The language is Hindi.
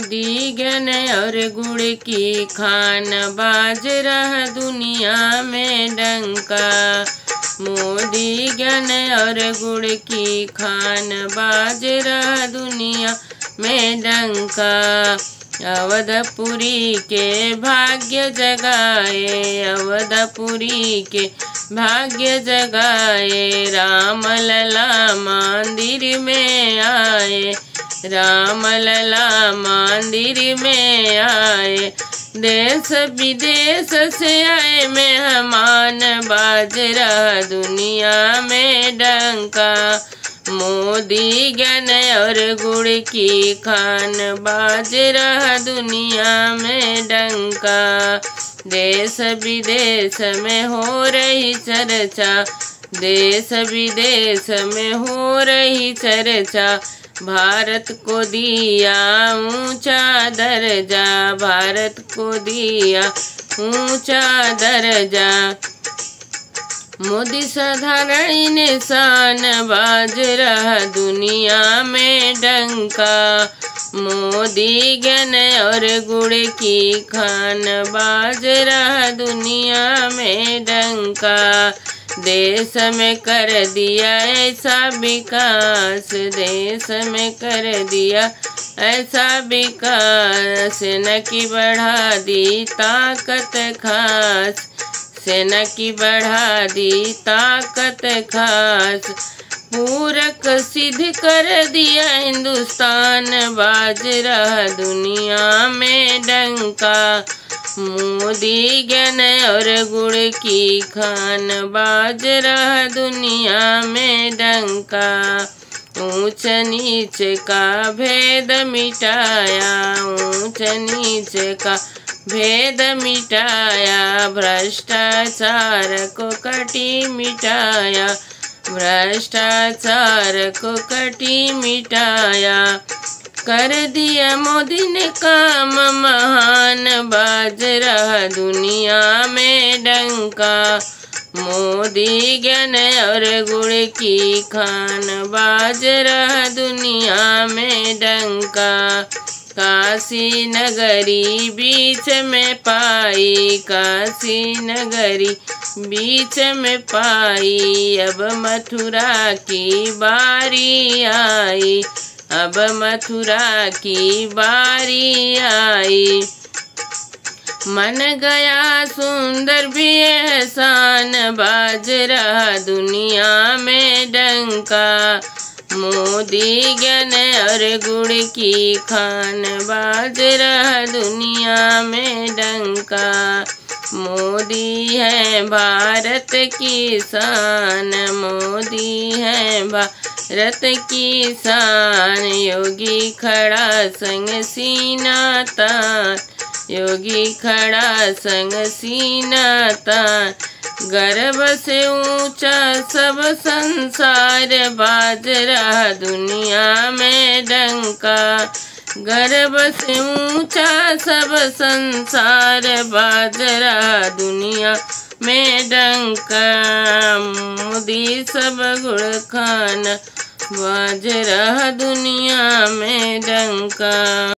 मोदी ज्ञान और गुड़ की खान, बाज रहा दुनिया में डंका। मोदी ज्ञान और गुड़ की खान, बाज रहा दुनिया में डंका। अवधपुरी के भाग्य जगाए, अवधपुरी के भाग्य जगाए। राम लला मंदिर में आए, राम लला मंदिर में आए। देश विदेश से आए मेहमान, बाज रहा दुनिया में डंका। मोदी ज्ञान और गुड़ की खान, बाज रहा दुनिया में डंका। देश विदेश में हो रही चर्चा, देश विदेश में हो रही चर्चा। भारत को दिया ऊंचा दर्जा, भारत को दिया ऊंचा दर्जा। मोदी साधारण इंसान, बाज रहा दुनिया में डंका। मोदी ज्ञान और गुड़ की खान, बाज रहा दुनिया में डंका। देश में कर दिया ऐसा विकास, देश में कर दिया ऐसा विकास। सेना की बढ़ा दी ताकत खास, सेना की बढ़ा दी ताकत खास। पूरक सिद्ध कर दिया हिंदुस्तान, बाज रहा दुनिया में डंका। मोदी ज्ञान और गुड़ की खान, बाज रहा दुनिया में डंका। ऊंच नीच का भेद मिटाया, ऊंच नीच का भेद मिटाया। भ्रष्टाचार को कटी मिटाया, भ्रष्टाचार को कटी मिटाया। कर दिया मोदी ने काम महान, बाज रहा दुनिया में डंका। मोदी ज्ञान और गुड़ की खान, बाज रहा दुनिया में डंका। काशी नगरी बीच में पाई, काशी नगरी बीच में पाई। अब मथुरा की बारी आई, अब मथुरा की बारी आई। मन गया सुंदर भी एहसान, बाज रहा दुनिया में डंका। मोदी ज्ञान और गुड़ की खान, बाज रहा दुनिया में डंका। मोदी है भारत की शान, मोदी है भारत की शान। योगी खड़ा संग सीना तान, योगी खड़ा संग सीना तान। गर्व से ऊंचा सब संसार, बाज रहा दुनिया में डंका। गर्व से ऊंचा सब संसार, बाज रहा दुनिया में डंका। मोदी सब गुड़ खान, बाज रहा दुनिया में डंका।